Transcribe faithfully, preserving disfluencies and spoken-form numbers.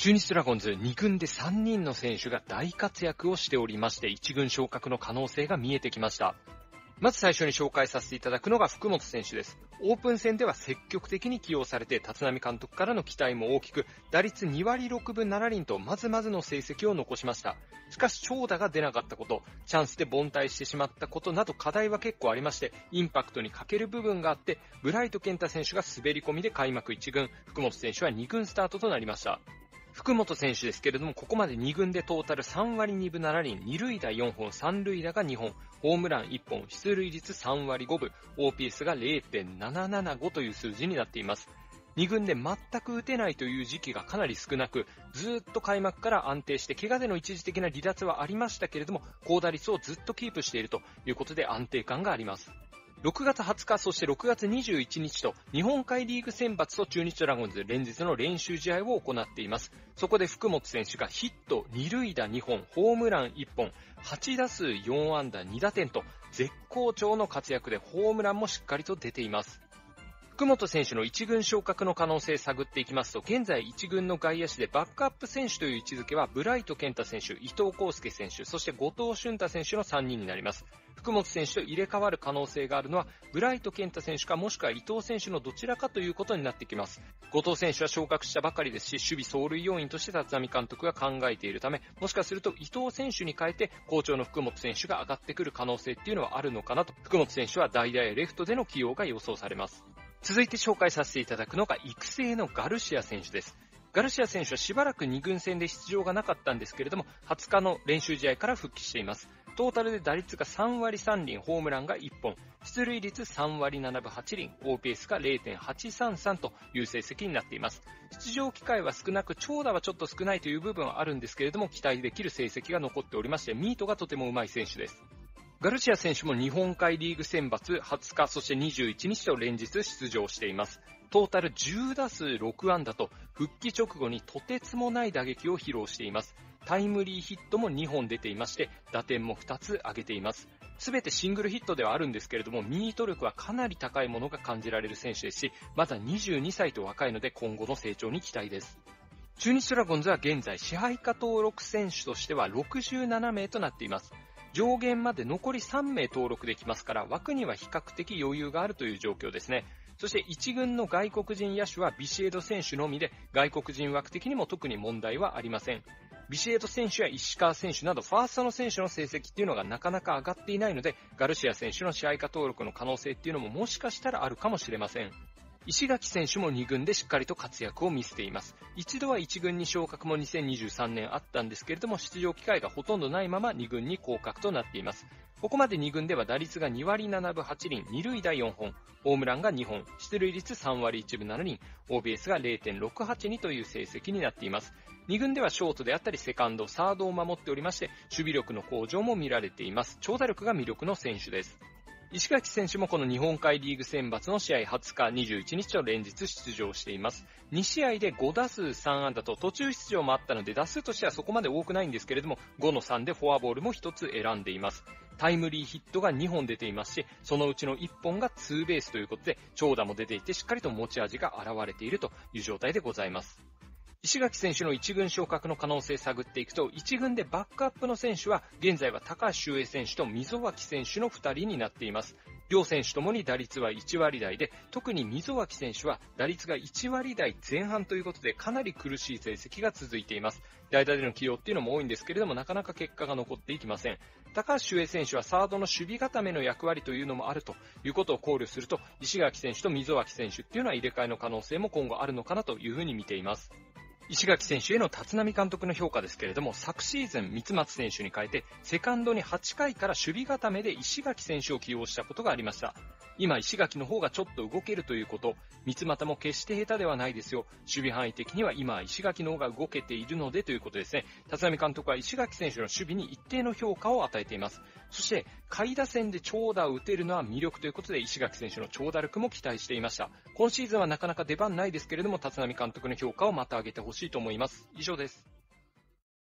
中日ドラゴンズに軍でさんにんの選手が大活躍をしておりまして、いち軍昇格の可能性が見えてきました。まず最初に紹介させていただくのが福本選手です。オープン戦では積極的に起用されて、立浪監督からの期待も大きく、打率に割ろくぶなな厘とまずまずの成績を残しました。しかし長打が出なかったこと、チャンスで凡退してしまったことなど課題は結構ありまして、インパクトに欠ける部分があって、ブライト健太選手が滑り込みで開幕いち軍、福本選手はに軍スタートとなりました。福本選手ですけれども、ここまでに軍でトータルさん割にぶなな厘、に塁打よん本、さん塁打がに本、ホームランいっぽん、出塁率さん割ごぶ、オーピーエス が れいてんななななご という数字になっています。に軍で全く打てないという時期がかなり少なく、ずっと開幕から安定して怪我での一時的な離脱はありましたけれども、高打率をずっとキープしているということで安定感があります。ろくがつはつか、そしてろくがつにじゅういちにちと日本海リーグ選抜と中日ドラゴンズ連日の練習試合を行っています。そこで福本選手がヒットに塁打に本、ホームランいっぽん、はち打数よん安打に打点と絶好調の活躍でホームランもしっかりと出ています。福本選手のいち軍昇格の可能性を探っていきますと、現在いち軍の外野手でバックアップ選手という位置づけはブライト健太選手、伊藤康介選手、そして後藤俊太選手のさんにんになります。福本選手と入れ替わる可能性があるのはブライト健太選手か、もしくは伊藤選手のどちらかということになってきます。後藤選手は昇格したばかりですし、守備走塁要員として立浪監督が考えているため、もしかすると伊藤選手に変えて好調の福本選手が上がってくる可能性っていうのはあるのかなと、福本選手は代打やレフトでの起用が予想されます。続いて紹介させていただくのが育成のガルシア選手です。ガルシア選手はしばらくに軍戦で出場がなかったんですけれども、はつかの練習試合から復帰しています。トータルで打率がさん割さん厘、ホームランがいっぽん、出塁率さん割ななぶはち厘、オーピーエス が れいてんはちさんさん という成績になっています。出場機会は少なく、長打はちょっと少ないという部分はあるんですけれども、期待できる成績が残っておりまして、ミートがとてもうまい選手です。ガルシア選手も日本海リーグ選抜はつか、そしてにじゅういちにちと連日出場しています。トータルじゅう打数ろく安打と復帰直後にとてつもない打撃を披露しています。タイムリーヒットもにほん出ていまして、打点もふたつ挙げています。すべてシングルヒットではあるんですけれども、ミート力はかなり高いものが感じられる選手ですし、まだにじゅうにさいと若いので今後の成長に期待です。中日ドラゴンズは現在支配下登録選手としてはろくじゅうななめいとなっています。上限まで残りさんめい登録できますから、枠には比較的余裕があるという状況ですね。そしていち軍の外国人野手はビシエド選手のみで、外国人枠的にも特に問題はありません。ビシエド選手や石川選手などファーストの選手の成績っていうのがなかなか上がっていないので、ガルシア選手の支配下登録の可能性っていうのももしかしたらあるかもしれません。石垣選手もに軍でしっかりと活躍を見せています。一度はいち軍に昇格もにせんにじゅうさんねんあったんですけれども、出場機会がほとんどないままに軍に降格となっています。ここまでに軍では打率がに割ななぶはち厘、に塁打よん本、ホームランがに本、出塁率さん割いちぶなな厘、オービーエス が れいてんろくはちに という成績になっています。に軍ではショートであったりセカンド、サードを守っておりまして、守備力の向上も見られています。長打力が魅力の選手です。石垣選手もこの日本海リーグ選抜の試合はつか、にじゅういちにちと連日出場しています。に試合でご打数さん安打と途中出場もあったので、打数としてはそこまで多くないんですけれども、ごのさんでフォアボールもひとつ選んでいます。タイムリーヒットがにほん出ていますし、そのうちのいっぽんがツーベースということで、長打も出ていてしっかりと持ち味が現れているという状態でございます。石垣選手のいち軍昇格の可能性を探っていくと、いち軍でバックアップの選手は現在は高橋周平選手と溝脇選手のふたりになっています。両選手ともに打率はいち割台で、特に溝脇選手は打率がいち割台前半ということでかなり苦しい成績が続いています。代打での起用っていうのも多いんですけれども、なかなか結果が残っていきません。高橋周平選手はサードの守備固めの役割というのもあるということを考慮すると、石垣選手と溝脇選手っていうのは入れ替えの可能性も今後あるのかなというふうに見ています。石垣選手への立浪監督の評価ですけれども、昨シーズン三松選手に変えてセカンドにはちかいから守備固めで石垣選手を起用したことがありました。今石垣の方がちょっと動けるということ、三股も決して下手ではないですよ。守備範囲的には今石垣の方が動けているのでということですね。立浪監督は石垣選手の守備に一定の評価を与えています。そして下位打線で長打を打てるのは魅力ということで、石垣選手の長打力も期待していました。今シーズンはなかなか出番ないですけれども、立浪監督の評価をまた上げてほしいと思います。以上です。